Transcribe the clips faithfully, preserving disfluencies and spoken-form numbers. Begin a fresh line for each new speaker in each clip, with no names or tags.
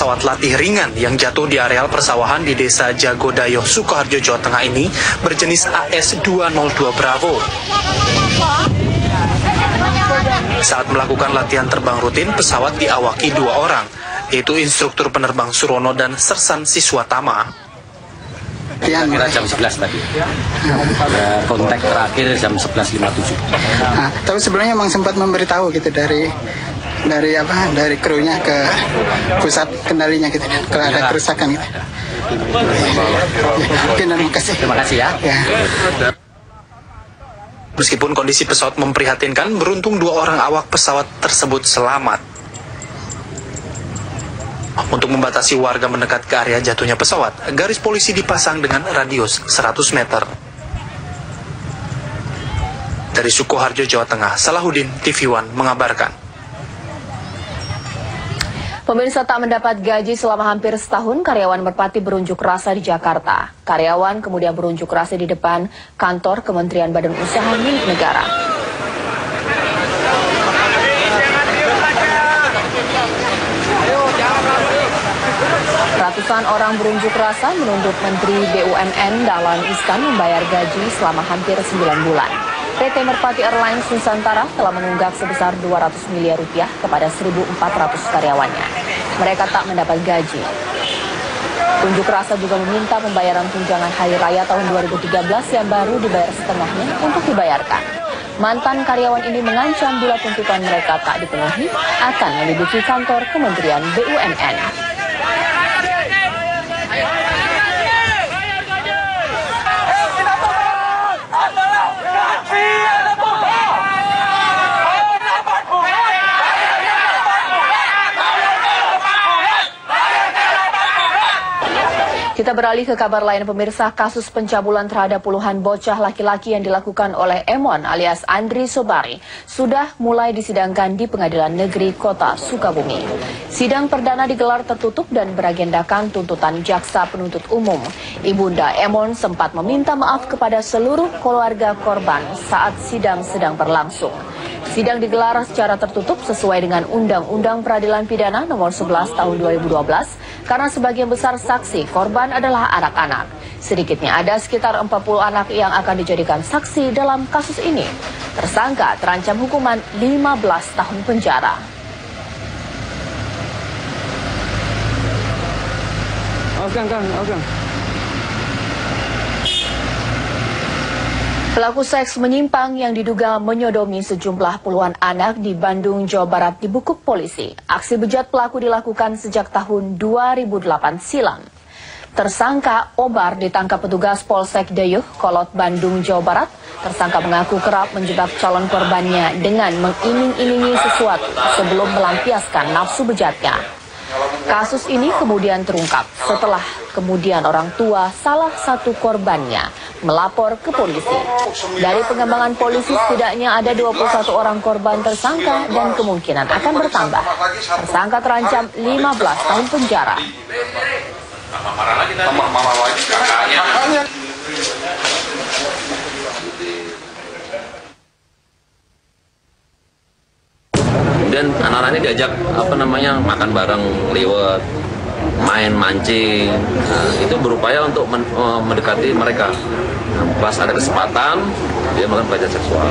pesawat latih ringan yang jatuh di areal persawahan di Desa Jagodayo, Sukoharjo, Jawa Tengah ini berjenis A S dua nol dua Bravo. Saat melakukan latihan terbang rutin, pesawat diawaki dua orang, yaitu instruktur penerbang Surono dan sersan siswa Tama.
Kira jam sebelas tadi. Ya, kontak terakhir jam sebelas lima puluh tujuh.
Nah, tapi sebelumnya memang sempat memberitahu gitu dari dari apa dari krunya ke pusat kendalinya gitu, kalau ada kerusakan gitu. Oke, terima kasih.
Terima kasih ya.
Ya.
Meskipun kondisi pesawat memprihatinkan, beruntung dua orang awak pesawat tersebut selamat. Untuk membatasi warga mendekat ke area jatuhnya pesawat, garis polisi dipasang dengan radius seratus meter. Dari Sukoharjo, Jawa Tengah, Salahuddin, T V One mengabarkan.
Pemirsa, tak mendapat gaji selama hampir setahun, karyawan Merpati berunjuk rasa di Jakarta. Karyawan kemudian berunjuk rasa di depan kantor Kementerian Badan Usaha milik negara. Ratusan orang berunjuk rasa menuntut Menteri B U M N Dahlan Iskan membayar gaji selama hampir sembilan bulan. P T Merpati Airlines Nusantara telah menunggak sebesar dua ratus miliar rupiah kepada seribu empat ratus karyawannya. Mereka tak mendapat gaji. Unjuk rasa juga meminta pembayaran tunjangan hari raya tahun dua ribu tiga belas yang baru dibayar setengahnya untuk dibayarkan. Mantan karyawan ini mengancam bila tuntutan mereka tak dipenuhi akan menduduki kantor Kementerian B U M N. Kita beralih ke kabar lain, pemirsa. Kasus pencabulan terhadap puluhan bocah laki-laki yang dilakukan oleh Emon alias Andri Sobari sudah mulai disidangkan di Pengadilan Negeri Kota Sukabumi. Sidang perdana digelar tertutup dan beragendakan tuntutan jaksa penuntut umum. Ibunda Emon sempat meminta maaf kepada seluruh keluarga korban saat sidang sedang berlangsung. Sidang digelar secara tertutup sesuai dengan Undang-Undang Peradilan Pidana Nomor sebelas Tahun dua ribu dua belas karena sebagian besar saksi korban adalah anak-anak. Sedikitnya ada sekitar empat puluh anak yang akan dijadikan saksi dalam kasus ini. Tersangka terancam hukuman lima belas tahun penjara.
Oke, Kang, oke.
Pelaku seks menyimpang yang diduga menyodomi sejumlah puluhan anak di Bandung, Jawa Barat dibekuk polisi. Aksi bejat pelaku dilakukan sejak tahun dua ribu delapan silam. Tersangka Obar ditangkap petugas Polsek Dayuh, Kolot, Bandung, Jawa Barat. Tersangka mengaku kerap menjebak calon korbannya dengan mengiming-imingi sesuatu sebelum melampiaskan nafsu bejatnya. Kasus ini kemudian terungkap setelah kemudian orang tua salah satu korbannya melapor ke polisi. Dari pengembangan polisi setidaknya ada dua puluh satu orang korban tersangka dan kemungkinan akan bertambah. Tersangka terancam lima belas tahun penjara.
Dan anak-anaknya diajak apa namanya makan bareng, liwet, main mancing, nah, itu berupaya untuk men mendekati mereka. Nah, pas ada kesempatan dia melakukan pelecehan seksual.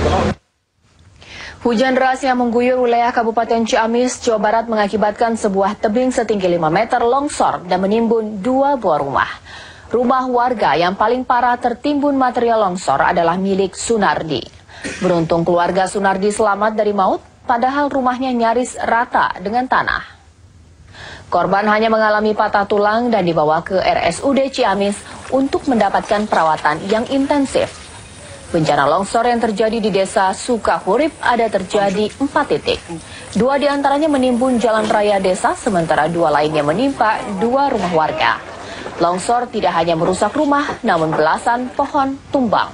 Hujan deras yang mengguyur wilayah Kabupaten Ciamis, Jawa Barat mengakibatkan sebuah tebing setinggi lima meter longsor dan menimbun dua buah rumah. Rumah warga yang paling parah tertimbun material longsor adalah milik Sunardi. Beruntung keluarga Sunardi selamat dari maut, padahal rumahnya nyaris rata dengan tanah. Korban hanya mengalami patah tulang dan dibawa ke R S U D Ciamis untuk mendapatkan perawatan yang intensif. Bencana longsor yang terjadi di desa Sukahurip ada terjadi empat titik. Dua diantaranya menimbun jalan raya desa, sementara dua lainnya menimpa dua rumah warga. Longsor tidak hanya merusak rumah, namun belasan pohon tumbang.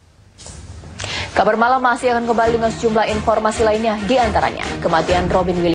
Kabar malam masih akan kembali dengan sejumlah informasi lainnya, di antaranya kematian Robin Williams.